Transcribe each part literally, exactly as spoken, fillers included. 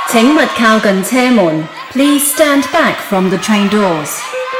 請勿靠近車門。Please stand back from the train doors.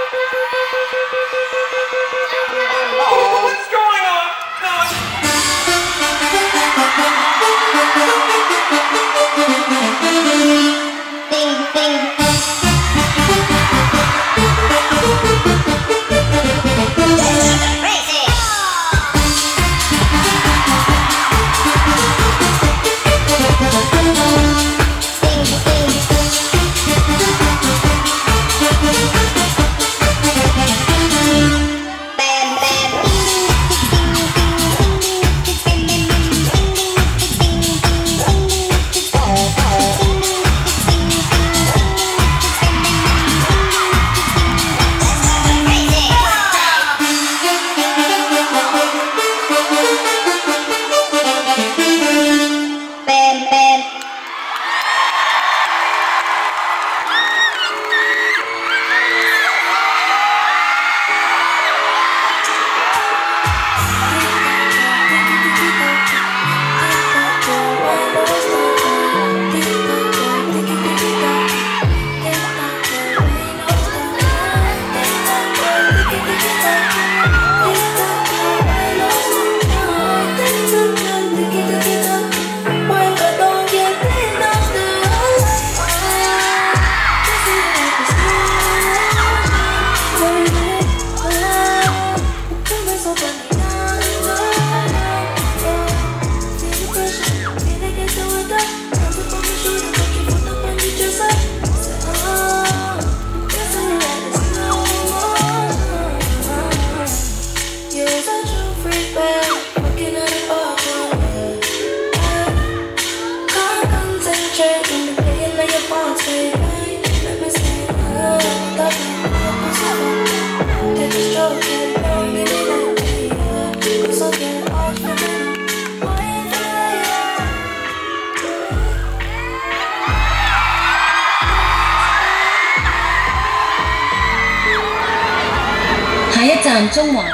下一站中環。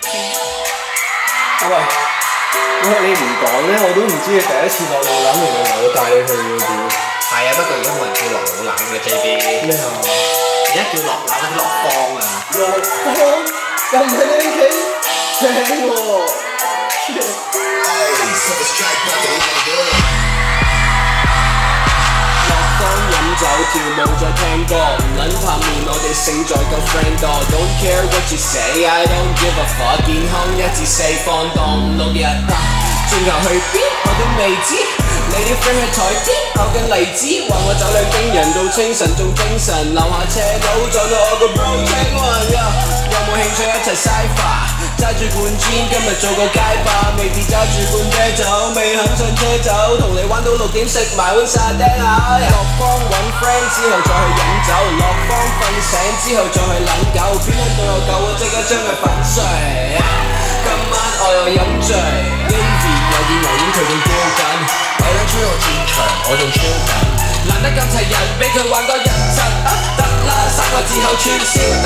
喂，我你唔講咧，我都唔知你第一次落路諗，原來我帶你去嘅點。 係啊，不過而家冇人叫落路諗嘅 J B。咩啊？而家叫落樓嗰啲落方啊。 落方又唔係你屋企，正喎。飲酒跳舞再聽歌，唔撚怕面，我哋勝在夠 friend 多。Don't care what you say, I don't give a fuck。健康一至四放蕩五六日，轉頭去邊我都未知。你啲 friend 去台邊咬緊荔枝，話我酒量驚人到清晨仲精神，留下斜佬撞到我個 bro check one。有冇興趣一齊 cypher？揸住罐 gin 今日做個街霸，未必揸住罐啤酒，未肯上車走，同你玩到六點食埋碗沙爹牛。落坊揾 friend 之後再去飲酒，落坊瞓醒之後再去撚狗，邊撚對我狗我即刻將佢粉碎。今晚我又飲醉 ，Navy 有件牛丸佢仲飆緊，為咗吹我戰場我仲超緊，難得咁齊人俾佢玩個人實啊得啦，三個字後串燒得。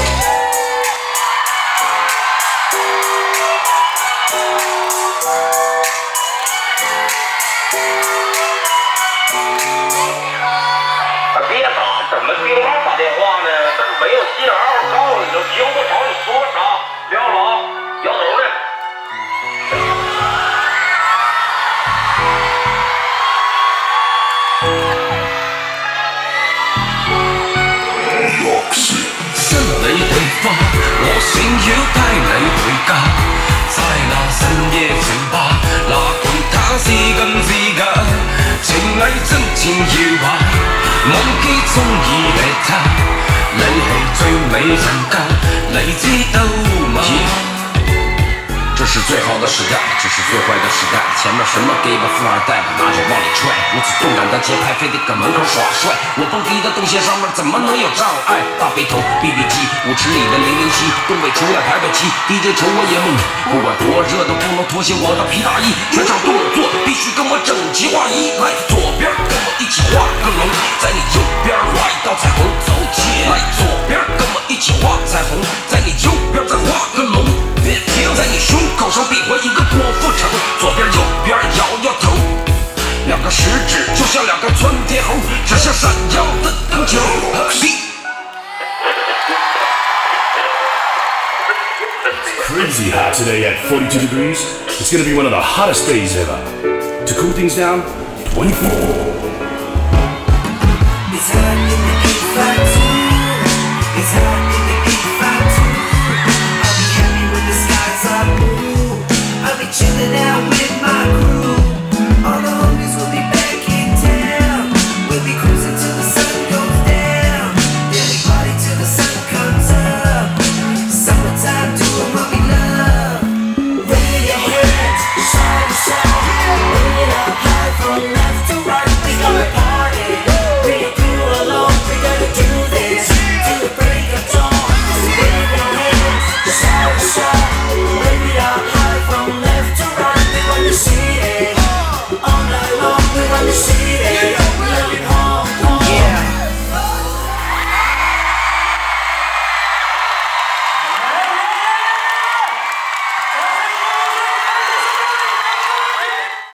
听不着你说啥，撂了啊，要走呢。 新你地方，我想要帶你回家，在那深夜酒吧，那管他是真是假，情侶真情要話，忘記中意你他。你係最美人家，你知道嗎？这是最好的时代，这是最坏的时代。前面什么给吧富二代吧，拿着往里踹，如此动感的节拍，非得搁门口耍帅。我蹦迪的动线上面怎么能有障碍？大背头 B B 机，舞池里的零零七，东北出来排排七 ，D J 瞅我也懵。不管多热都不能脱下我的皮大衣，全场动作必须跟我整齐划一。来左边跟我一起画个龙，在你右边画一道彩虹，走起来左边跟我一起画彩虹，在你右边再画个龙。别停，在你胸口上比划一个郭富城，左边右边摇摇头，两个食指就像两个窜天猴， today at forty-two degrees. It's gonna be one of the hottest days ever. To cool things down, twenty-four. It's hard in the big facts.